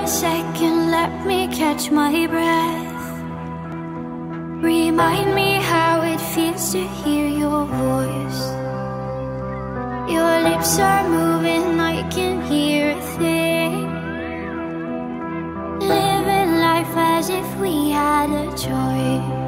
a second, let me catch my breath. Remind me how it feels to hear your voice. Your lips are moving, I can hear a thing. Living life as if we had a choice.